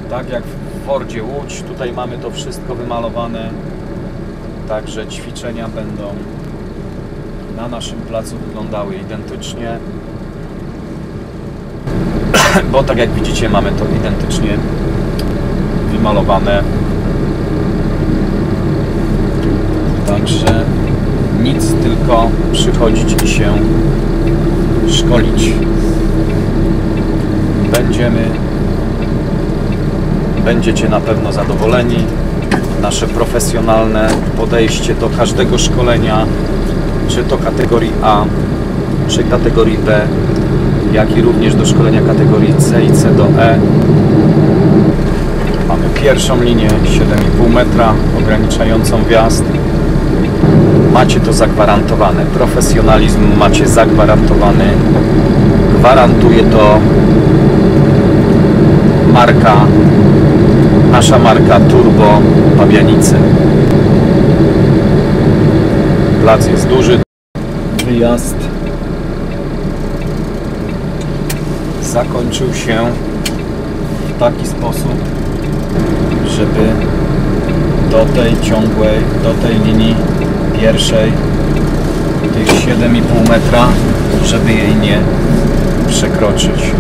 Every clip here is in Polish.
Tak jak w Fordzie Łódź, tutaj mamy to wszystko wymalowane. Także ćwiczenia będą na naszym placu wyglądały identycznie. Bo tak jak widzicie, mamy to identycznie wymalowane. Także nic, tylko przychodzić i się szkolić. Będziecie na pewno zadowoleni. Nasze profesjonalne podejście do każdego szkolenia, czy to kategorii A, czy kategorii B, jak i również do szkolenia kategorii C i C do E. Mamy pierwszą linię 7,5 metra ograniczającą wjazd. Macie to zagwarantowane. Profesjonalizm macie zagwarantowany. Gwarantuje to nasza marka Turbo Pabianice. Plac jest duży. Wyjazd zakończył się w taki sposób, żeby do tej linii pierwszej, tych 7,5 metra, żeby jej nie przekroczyć.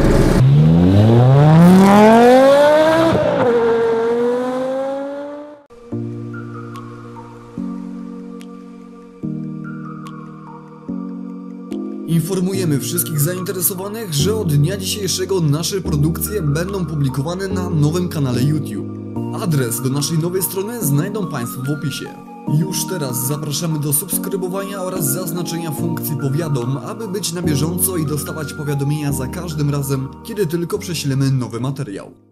Informujemy wszystkich zainteresowanych, że od dnia dzisiejszego nasze produkcje będą publikowane na nowym kanale YouTube. Adres do naszej nowej strony znajdą Państwo w opisie. Już teraz zapraszamy do subskrybowania oraz zaznaczenia funkcji powiadom, aby być na bieżąco i dostawać powiadomienia za każdym razem, kiedy tylko prześlemy nowy materiał.